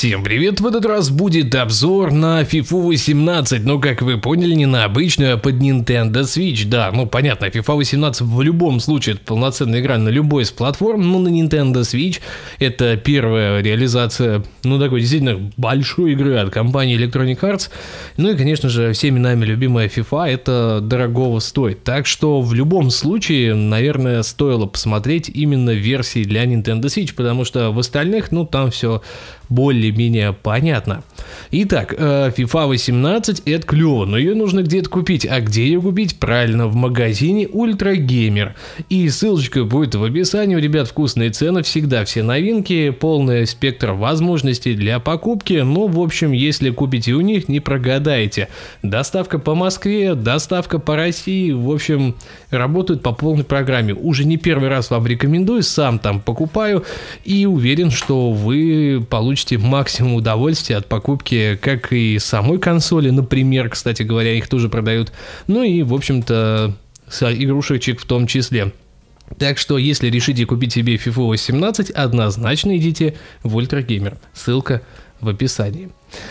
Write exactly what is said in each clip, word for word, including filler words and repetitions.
Всем привет! В этот раз будет обзор на фифу восемнадцать, но, как вы поняли, не на обычную, а под Nintendo Switch. Да, ну понятно, фифа восемнадцать в любом случае это полноценная игра на любой из платформ, но на Nintendo Switch это первая реализация, ну такой действительно большой игры от компании Electronic Arts. Ну и, конечно же, всеми нами любимая FIFA это дорогого стоит. Так что в любом случае, наверное, стоило посмотреть именно версии для Nintendo Switch, потому что в остальных, ну там все более-менее понятно. Итак, фифа восемнадцать это клево, но ее нужно где-то купить. А где ее купить? Правильно, в магазине Ultra Gamer. И ссылочка будет в описании. У ребят вкусные цены, всегда все новинки, полный спектр возможностей для покупки. Ну, в общем, если купите у них, не прогадаете. Доставка по Москве, доставка по России, в общем, работают по полной программе. Уже не первый раз вам рекомендую, сам там покупаю и уверен, что вы получите максимум удовольствия от покупки как и самой консоли, например, кстати говоря, их тоже продают, ну и, в общем-то, игрушечек в том числе. Так что, если решите купить себе фифу восемнадцать, однозначно идите в Ultra Gamer. Ссылка в описании.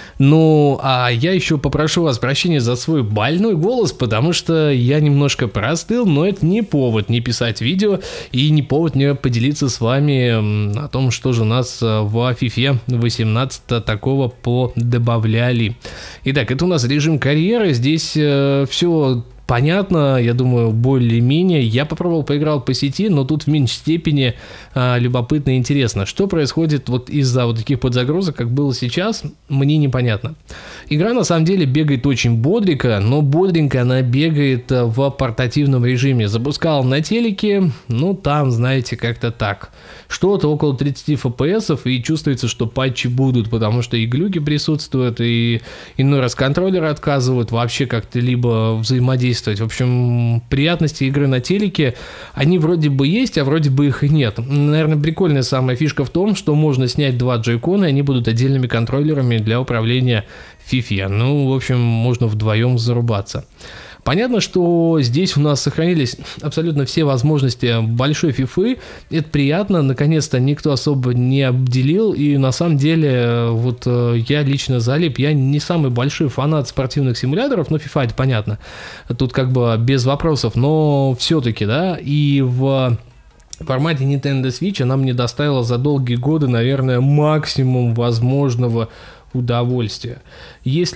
Ну, а я еще попрошу вас прощения за свой больной голос, потому что я немножко простыл, но это не повод не писать видео и не повод не поделиться с вами о том, что же у нас в фифе восемнадцать такого подобавляли. Итак, это у нас режим карьеры, здесь э, все понятно, я думаю, более-менее. Я попробовал, поиграл по сети, но тут в меньшей степени а, любопытно и интересно. Что происходит вот из-за вот таких подзагрузок, как было сейчас, мне непонятно. Игра на самом деле бегает очень бодренько, но бодренько она бегает в портативном режиме. Запускал на телеке, ну там, знаете, как-то так. Что-то около тридцать эф пи эс, и чувствуется, что патчи будут, потому что и глюки присутствуют, и иной раз контроллеры отказывают вообще как-то либо взаимодействовать. В общем, приятности игры на телеке, они вроде бы есть, а вроде бы их и нет. Наверное, прикольная самая фишка в том, что можно снять два джойкона, и они будут отдельными контроллерами для управления фифе. Ну, в общем, можно вдвоем зарубаться. Понятно, что здесь у нас сохранились абсолютно все возможности большой фифы. Это приятно, наконец-то никто особо не обделил. И на самом деле, вот я лично залип. Я не самый большой фанат спортивных симуляторов, но FIFA это понятно. Тут как бы без вопросов, но все-таки, да, и в В формате Nintendo Switch она мне доставила за долгие годы, наверное, максимум возможного удовольствия. Если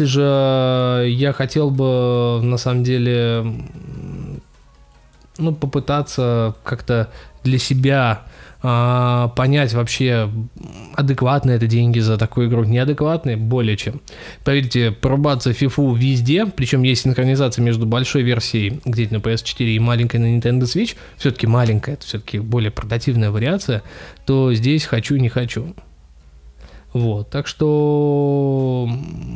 же я хотел бы, на самом деле, ну, попытаться как-то для себя а, понять вообще, адекватные это деньги за такую игру, неадекватные, более чем. Поверьте, порубаться в фифу везде, причем есть синхронизация между большой версией где-то на пи эс четыре и маленькой на Nintendo Switch, все-таки маленькая, это все-таки более портативная вариация, то здесь хочу, не хочу. Вот, так что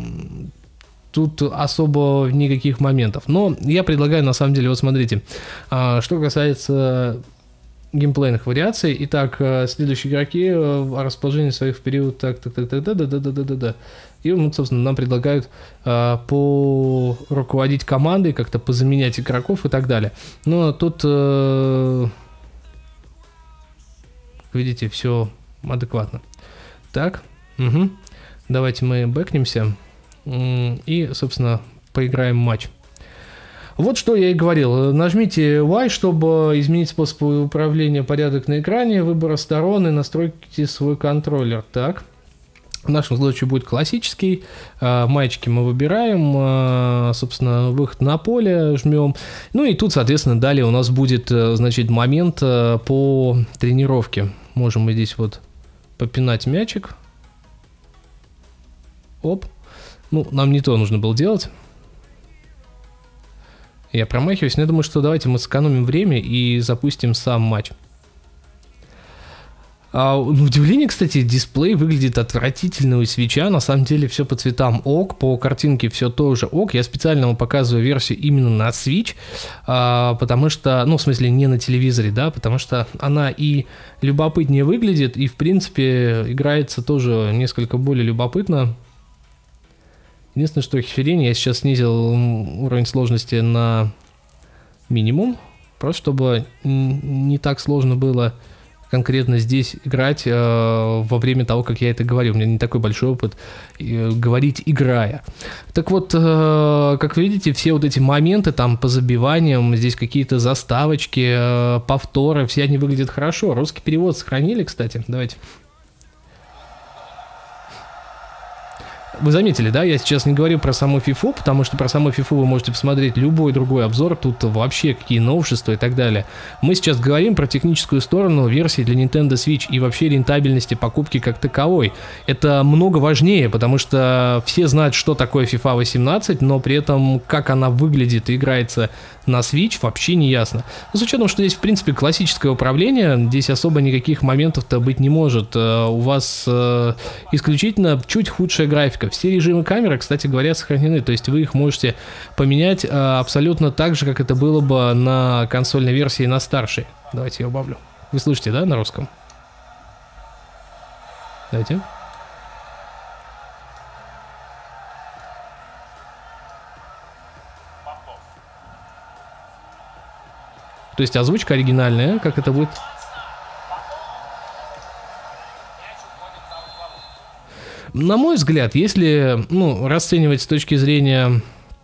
тут особо никаких моментов. Но я предлагаю, на самом деле, вот смотрите, что касается геймплейных вариаций. Итак, следующие игроки о расположении своих в период так, так, так, так, да, да, да, да, да, да. И, ну, собственно, нам предлагают поруководить командой, как-то позаменять игроков и так далее. Но тут, видите, все адекватно. Так. Угу. Давайте мы бэкнемся и, собственно, поиграем матч. Вот что я и говорил. Нажмите Y, чтобы изменить способ управления, порядок на экране, выбора сторон и настройте свой контроллер. Так. В нашем случае будет классический. Маечки мы выбираем. Собственно, выход на поле жмем. Ну и тут, соответственно, далее у нас будет, значит, момент по тренировке. Можем мы здесь вот попинать мячик. Оп. Ну, нам не то нужно было делать. Я промахиваюсь, но я думаю, что давайте мы сэкономим время и запустим сам матч. А, на удивление, кстати, дисплей выглядит отвратительно у свитча. На самом деле все по цветам ок, по картинке все тоже ок. Я специально вам показываю версию именно на Switch, а, потому что, ну, в смысле, не на телевизоре, да, потому что она и любопытнее выглядит, и, в принципе, играется тоже несколько более любопытно. Единственное, что херень, я сейчас снизил уровень сложности на минимум, просто чтобы не так сложно было конкретно здесь играть э, во время того, как я это говорю. У меня не такой большой опыт э, говорить, играя. Так вот, э, как вы видите, все вот эти моменты там по забиваниям, здесь какие-то заставочки, э, повторы, все они выглядят хорошо. Русский перевод сохранили, кстати. Давайте. Вы заметили, да, я сейчас не говорю про саму FIFA, потому что про саму FIFA вы можете посмотреть любой другой обзор, тут вообще какие новшества и так далее. Мы сейчас говорим про техническую сторону версии для Nintendo Switch и вообще рентабельности покупки как таковой. Это много важнее, потому что все знают, что такое FIFA восемнадцать, но при этом как она выглядит и играется на Switch, вообще не ясно. Но с учетом, что здесь в принципе классическое управление, здесь особо никаких моментов-то быть не может. У вас исключительно чуть худшая графика. Все режимы камеры, кстати говоря, сохранены, то есть вы их можете поменять абсолютно так же, как это было бы на консольной версии, на старшей. Давайте я убавлю. Вы слышите, да, на русском? Давайте. То есть озвучка оригинальная, как это будет? На мой взгляд, если, ну, расценивать с точки зрения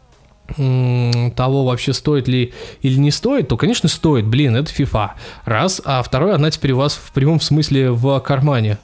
м, того, вообще стоит ли или не стоит, то, конечно, стоит. Блин, это FIFA. Раз. А второе, она теперь у вас в прямом смысле в кармане.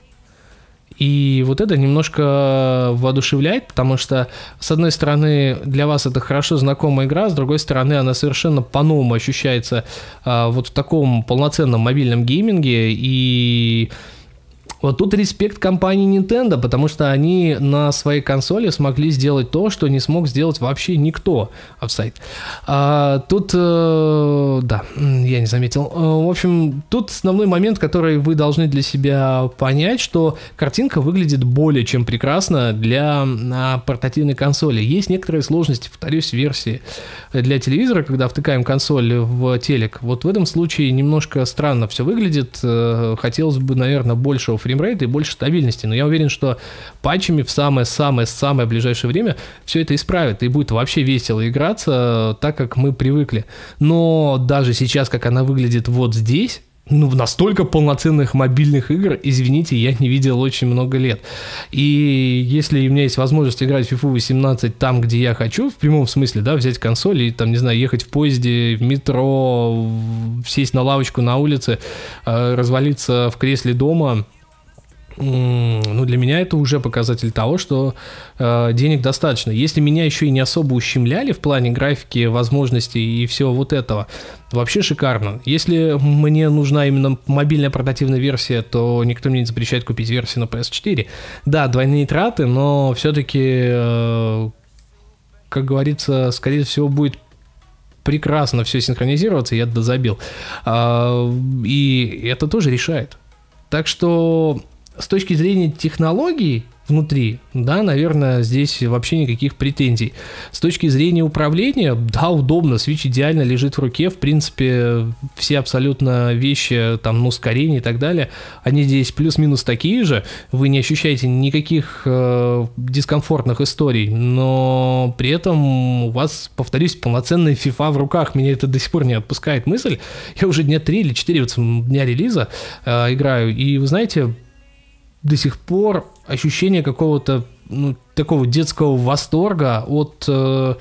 И вот это немножко воодушевляет, потому что, с одной стороны, для вас это хорошо знакомая игра, с другой стороны, она совершенно по-новому ощущается а, вот в таком полноценном мобильном гейминге. И вот тут респект компании Nintendo, потому что они на своей консоли смогли сделать то, что не смог сделать вообще никто. Офсайд. А, тут, э, да, я не заметил. В общем, тут основной момент, который вы должны для себя понять, что картинка выглядит более чем прекрасно для а, портативной консоли. Есть некоторые сложности, повторюсь, в версии для телевизора, когда втыкаем консоль в телек. Вот в этом случае немножко странно все выглядит. Хотелось бы, наверное, большего фреймрейта и больше стабильности, но я уверен, что патчами в самое-самое-самое ближайшее время все это исправит, и будет вообще весело играться, так как мы привыкли. Но даже сейчас, как она выглядит вот здесь, ну, настолько полноценных мобильных игр, извините, я не видел очень много лет. И если у меня есть возможность играть в FIFA восемнадцать там, где я хочу, в прямом смысле, да, взять консоль и, там, не знаю, ехать в поезде, в метро, сесть на лавочку на улице, развалиться в кресле дома, ну, для меня это уже показатель того, что э, денег достаточно. Если меня еще и не особо ущемляли в плане графики, возможностей и всего вот этого, вообще шикарно. Если мне нужна именно мобильная портативная версия, то никто мне не запрещает купить версию на пи эс четыре. Да, двойные траты, но все-таки, э, как говорится, скорее всего будет прекрасно все синхронизироваться, я дозабил. Э, и это тоже решает. Так что с точки зрения технологий внутри, да, наверное, здесь вообще никаких претензий. С точки зрения управления, да, удобно, Switch идеально лежит в руке, в принципе, все абсолютно вещи, там, ну, ускорения и так далее, они здесь плюс-минус такие же, вы не ощущаете никаких э, дискомфортных историй, но при этом у вас, повторюсь, полноценная FIFA в руках, меня это до сих пор не отпускает мысль, я уже дня три или четыре вот, дня релиза э, играю, и вы знаете, до сих пор ощущение какого-то, ну, такого детского восторга от, э,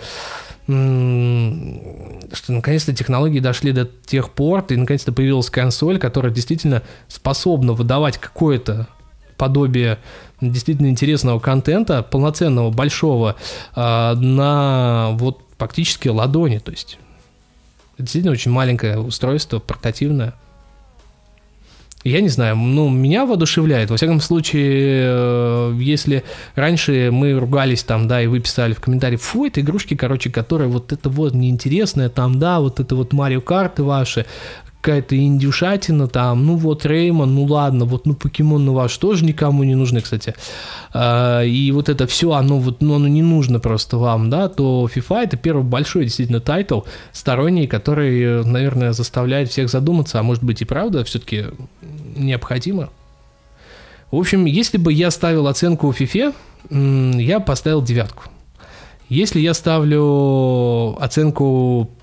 э, что наконец-то технологии дошли до тех пор, и наконец-то появилась консоль, которая действительно способна выдавать какое-то подобие действительно интересного контента, полноценного, большого, э, на вот практически ладони. То есть это действительно очень маленькое устройство, портативное. Я не знаю, ну, меня воодушевляет. Во всяком случае, если раньше мы ругались там, да, и вы писали в комментариях, фу, это игрушки, короче, которые вот это вот неинтересное, там, да, вот это вот Марио Карты ваши, какая-то индюшатина там, ну вот Реймон, ну ладно, вот ну покемон ну ваш тоже никому не нужны, кстати, а, и вот это все, оно вот, ну оно не нужно просто вам, да, то FIFA это первый большой действительно тайтл, сторонний, который, наверное, заставляет всех задуматься, а может быть и правда все-таки необходимо. В общем, если бы я ставил оценку FIFA, я поставил девятку. Если я ставлю оценку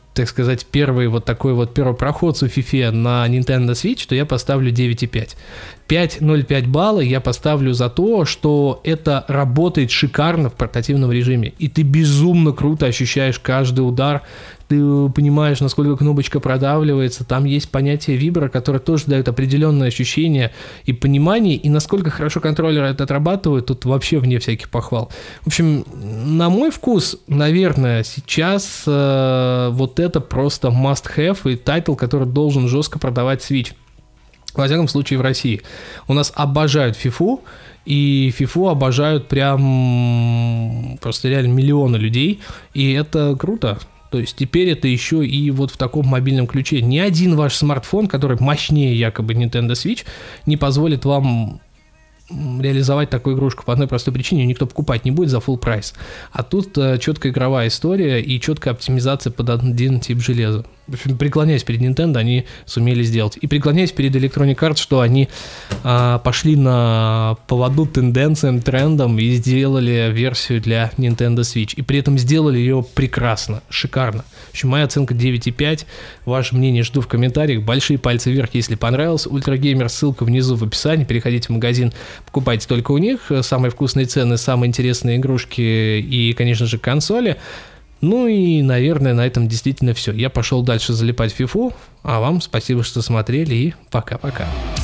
так сказать, первый вот такой вот первопроходцу в FIFA на Nintendo Switch, то я поставлю девять и пять. пять ноль пять балла я поставлю за то, что это работает шикарно в портативном режиме. И ты безумно круто ощущаешь каждый удар. Ты понимаешь, насколько кнопочка продавливается. Там есть понятие вибро, которое тоже дает определенное ощущение и понимание. И насколько хорошо контроллеры это отрабатывают, тут вообще вне всяких похвал. В общем, на мой вкус, наверное, сейчас э, вот это просто must-have и тайтл, который должен жестко продавать Switch. Во всяком случае, в России. У нас обожают фифу, и фифу обожают прям просто реально миллионы людей, и это круто. То есть теперь это еще и вот в таком мобильном ключе. Ни один ваш смартфон, который мощнее якобы Nintendo Switch, не позволит вам реализовать такую игрушку по одной простой причине: никто покупать не будет за full прайс. А тут э, четкая игровая история и четкая оптимизация под один тип железа. В общем, преклоняясь перед Nintendo, они сумели сделать. И преклоняясь перед Electronic Arts, что они э, пошли на поводу тенденциям, трендам и сделали версию для Nintendo Switch. И при этом сделали ее прекрасно, шикарно. В общем, моя оценка девять и пять. Ваше мнение жду в комментариях. Большие пальцы вверх, если понравилось. Ультрагеймер, ссылка внизу в описании. Переходите в магазин, покупайте только у них. Самые вкусные цены, самые интересные игрушки и, конечно же, консоли. Ну и, наверное, на этом действительно все. Я пошел дальше залипать в фифу. А вам спасибо, что смотрели, и пока-пока.